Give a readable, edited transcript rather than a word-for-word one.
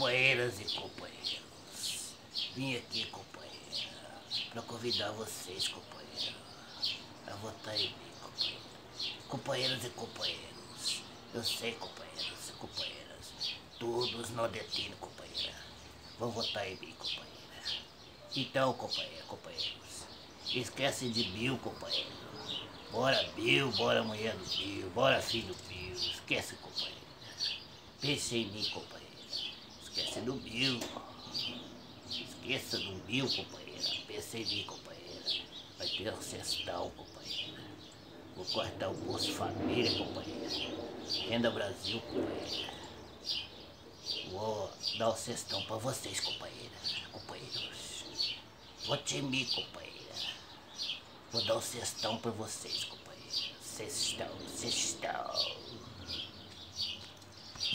Companheiras e companheiros, vim aqui, companheira, para convidar vocês, companheira, a votar em mim, companheira. Companheiros e companheiros, eu sei, companheiros e companheiras, todos nordestinos, companheira, vão votar em mim, companheira. Então, companheiros, esquece de Bill, companheiro. Bora Bill, bora mulher do Bill, bora filho do Bill, esquece, companheira. Pense em mim, companheira. Esquece do Bill. Esqueça do Bill, companheira. Pense em mim, companheira. Vai ter um cestão, companheira. Vou cortar o Bolsa Família, companheira. Renda Brasil, companheira. Vou dar o cestão pra vocês, companheiros. Vote em mim, companheira. Vou dar o cestão pra vocês, companheira. Cestão.